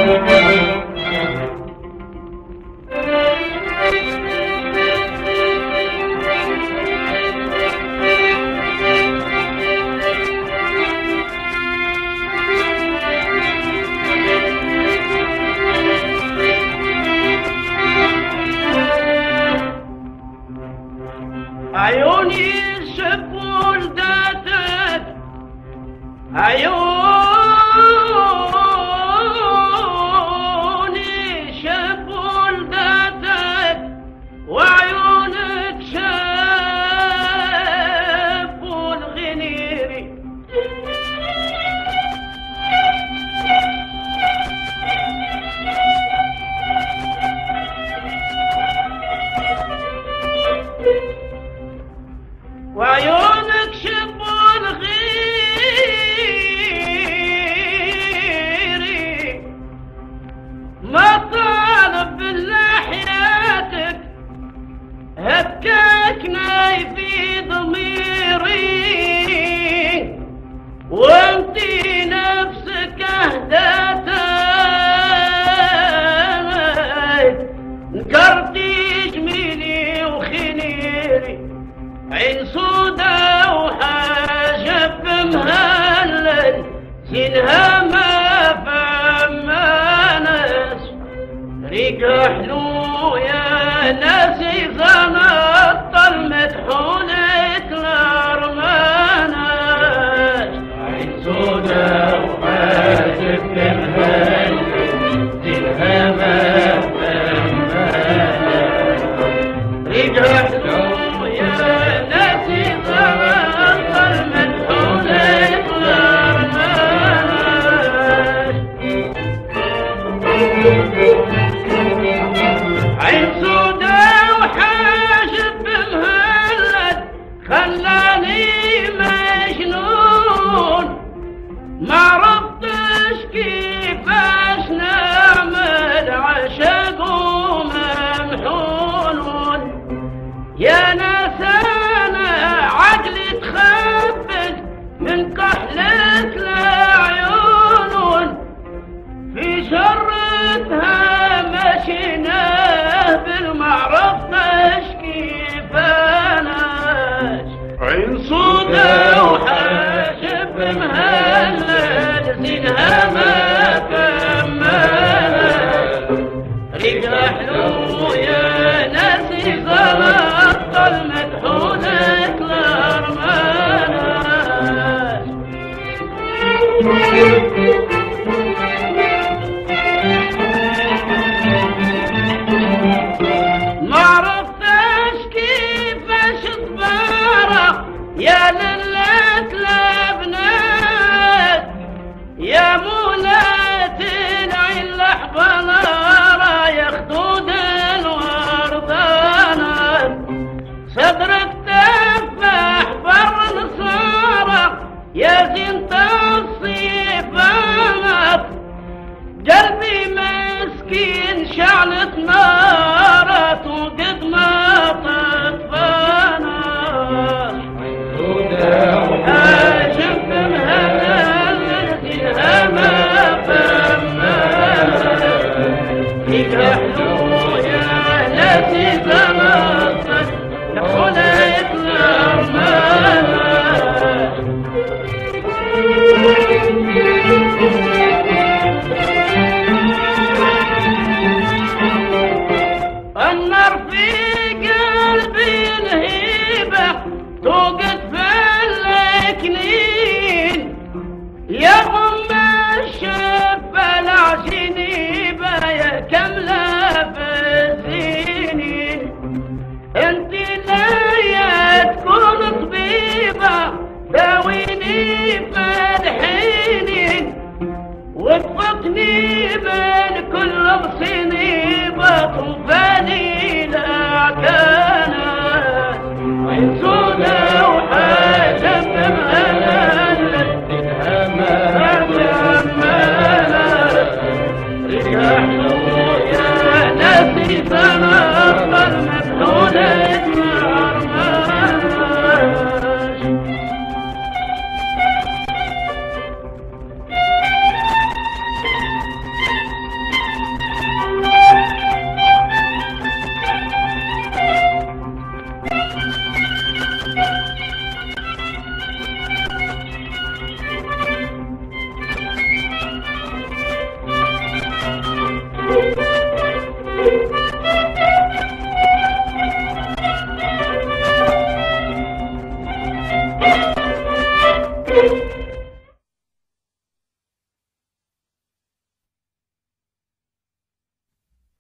عيوني شفوا لداتك، عيوني شفوا لداتك، وعيونك شافوا الغنيري. وعيونك شفوا الغيري، ما طالب بلحياتك، هكاكني في ضميري، وانتي نفسك اهداتك، نكرتي جميلي وخنيري، عين سودا وحاجب مهلل، زينها ما فما ناس، ريقها حلو يا ناسي زنطل مدحونة الارمانات. عين سودا وحاجب مهلل، زينها ما فما ناس، ريقها حلو ناسي ضغط المدحونة الارمانات. عين سودا وحاجب مهلل، خلاني مجنون، ما عرفتش كيفاش نعمل عشق وممحون. يا ناس انا عقلي تخبز من كحلة العيون، في شرتها مشيناه بالمعرفتش كيفاناش. عين سودا وحاجب مهلل، زينها ما كملت، ريقها حلو يا ناسي زلط المدحونة الارمانات. ما عرفتش كيفاش تبارك يا للة البنات، يا مولات العين الحبلة يا خدود الوردانات، صدرك تفاح بر نصارى يا زينة الصيفانات، قلبي مسكين شعلة نارات وقد ما تطفانات. حاجب مهلل، زينها ما فمات، ريقها حلو يا ناسي زلطت دخلت الارمانات. النار في قلبي الهيبة توقد في الكنين، يا ام الشفة العجينيبة يا كاملة في الزينين، انتي ليا تكون طبيبة داويني فالحينين، وفقني من كل مصيبة طوفاني لعكانات. عين سودا وحاجب مهلل، زينها ما كملت، ريقها حلو يا ناسي زنط المدحونة الارمانات. Thank you.